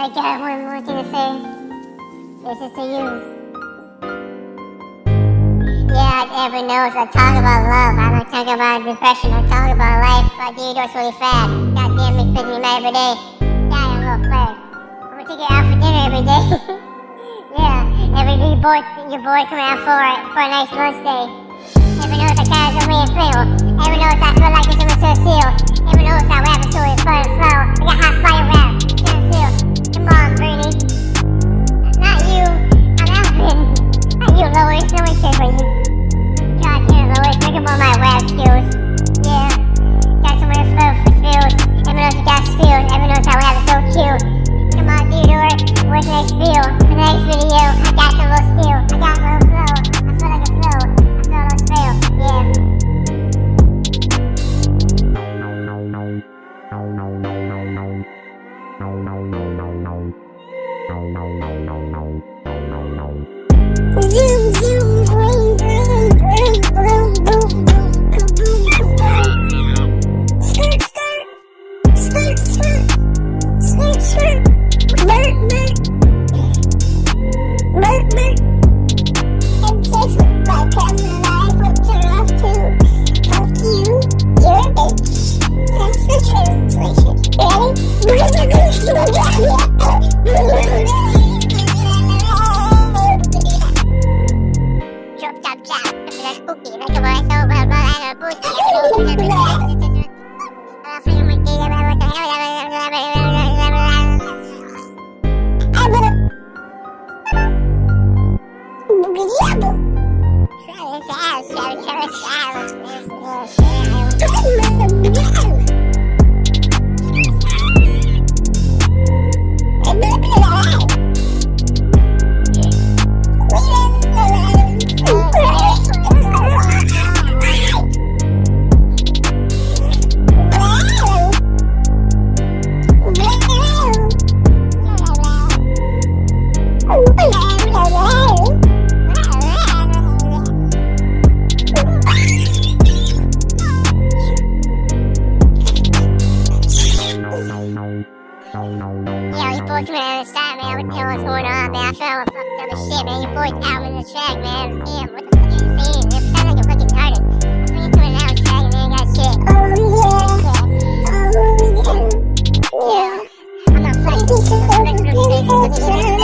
I got one thing to say. This is to you. Yeah, everyone knows I talk about love. I don't talk about depression. I talk about life. I do those really fast. Goddamn, it fills me mad every day. Yeah, I'm a little flair. I'm gonna take you out for dinner every day. Yeah, your boy coming out for a nice lunch day. Everyone knows I got a way to feel. Everyone knows I feel like it's in the seal. Everyone knows I rap until it's fun and flow. I got hot fire rap. Come on, Bernie. Not you. I'm Alvin. Not you, Lois. No one cares for you. God damn, Lois. Look at all my rap skills. Yeah. Got some weird flow for skills. Everyone knows you got skills. Everyone knows how rap is so cute. Come on, Theodore. What's the next video? For the next video, I got some little skill. I got a little flow. I feel like a flow. I feel like a spell. Yeah. Zoom, zoom, vroom, vroom, vroom, vroom, vroom, vroom, kaboom, kaboom. Skirt, skirt, skirt, skirt, skirt, skirt, blurt, blurt, blurt, blurt. And this with my camera life, whipped her off too. Fuck you, you're a bitch. That's the translation. Ready? Chop, chop, chop. That's spooky. Like a boy so well, but I don't booty. Yeah, you boys coming out of the side, man. What the hell is going on, man? I feel like fucked up as shit, man. You boys out in the track, man. Damn, what the fuck are you saying? It sounds like you're fucking artist. I think you're coming out of the track, man. Got shit. Oh, yeah. Yeah. I'm not fucking.